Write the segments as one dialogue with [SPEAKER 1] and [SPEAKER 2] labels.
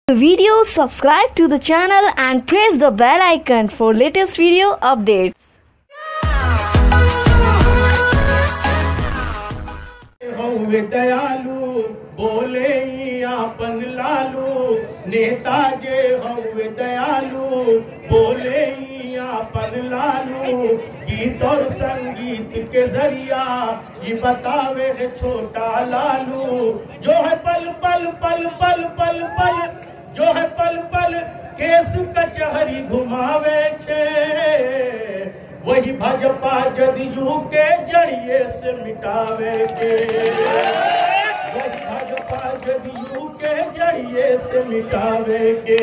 [SPEAKER 1] Video, subscribe to the channel and press the bell icon for latest video updates.
[SPEAKER 2] दयालु बोले आपन लालू नेता जे हवे दयालु बोले आपन लालू गीत और संगीत के जरिया ये बतावे है छोटा लालू जो है पल पल पल पल पल पल जो है पल पल केस कचहरी घुमावे छे वही भाजपा जदयू के जरिए से मिटावे के वही भाजपा जदयू के जरिए से मिटावे के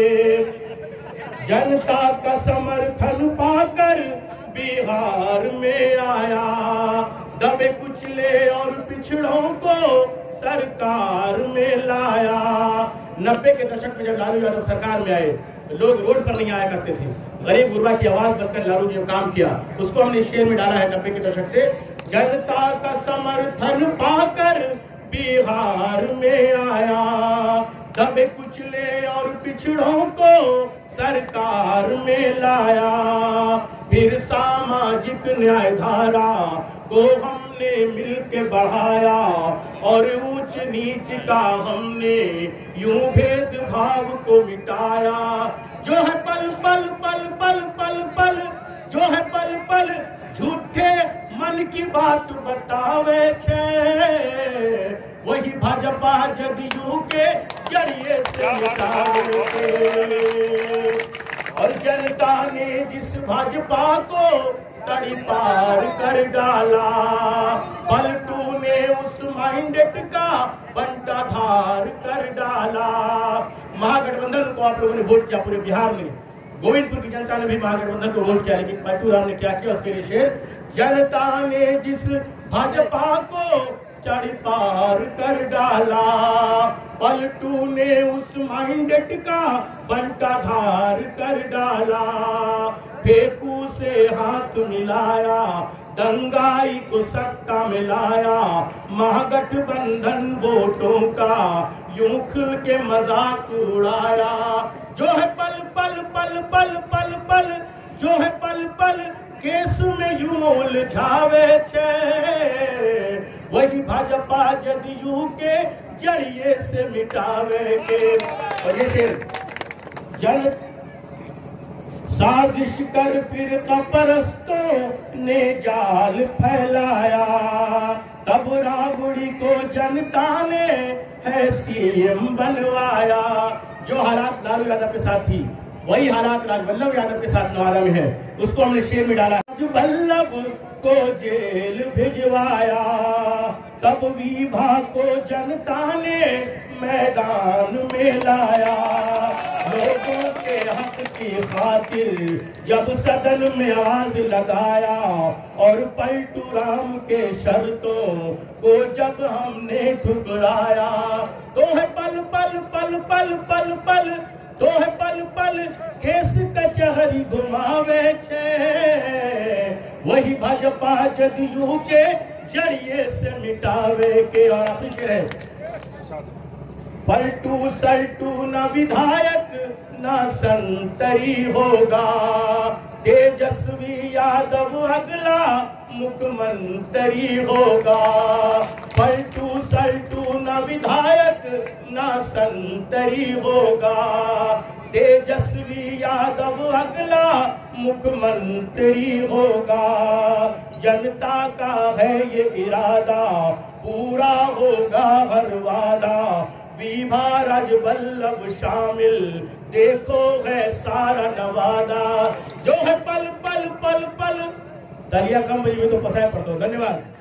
[SPEAKER 2] जनता का समर्थन पाकर बिहार में आया दबे कुचले और पिछड़ों को सरकार में लाया। 90 के दशक में जब लालू यादव सरकार में आए लोग रोड पर नहीं आया करते थे, गरीब गुरबा की आवाज बनकर लालू जी ने काम किया, उसको हमने शेर में डाला है 90 के दशक से। जनता का समर्थन पाकर बिहार में आया दबे कुचले और पिछड़ों को सरकार में लाया। फिर सामाजिक न्याय धारा को हमने मिलके बढ़ाया और ऊंच नीच का हमने यूं भेदभाव को मिटाया। जो है पल पल पल पल पल पल जो है पल पल झूठे मन की बात बतावे छे वही भाजपा जदयू के जरिए से मिटावे छे। और जनता ने जिस भाजपा को तड़ी पार कर डाला पलटू ने उस माइंडेट का बंटाधार कर डाला। महागठबंधन को आप लोगों ने वोट किया पूरे बिहार में, गोविंदपुर की जनता ने भी महागठबंधन को वोट किया, लेकिन पलटू राम ने क्या किया उसके लिए शेर। जनता ने जिस भाजपा को चढ़ पार कर डाला पलटू ने उस माइंडेट का बंटाधार कर डाला। फेंकू से हाथ मिलाया दंगाई को सत्ता में लाया महागठबंधन वोटों का यूं खुल के मजाक उड़ाया। जो है पल पल पल पल पल पल जो है पल पल केस में यूं उलझावे छे वही भाजपा जदयू के जरिए से मिटावे के। और ये शेर जन साजिश कर फिर परस्तों ने जाल फैलाया तब राबड़ी को जनता ने है सीएम बनवाया। जो हालात लालू यादव के साथ थी वही हालात राजवल्लभ यादव के साथ नवादा में है, उसको हमने शेर में डाला। राजवल्लभ को जेल भिजवाया तब विभा को जनता ने मैदान में लाया। लोगों के हक की खातिर जब सदन में आवाज लगाया और पलटू राम के शर्तों को जब हमने ठुकराया तो है पल पल पल पल पल पल तो है पल पल केस कचहरी घुमावे छे वही भाजपा जदयू के जरिए से मिटावे के। और आखिर है पलटू सल्टू न विधायक न संतरी होगा तेजस्वी यादव अगला मुख्यमंत्री होगा। पलटू सल्टू न विधायक न संतरी होगा तेजस्वी यादव अगला मुख्यमंत्री होगा। जनता का है ये इरादा पूरा होगा हर वादा विभा राजवल्लभ शामिल देखो है सारा नवादा। जो है पल पल पल पल दलिया कम में तो पसाया पड़ता। धन्यवाद।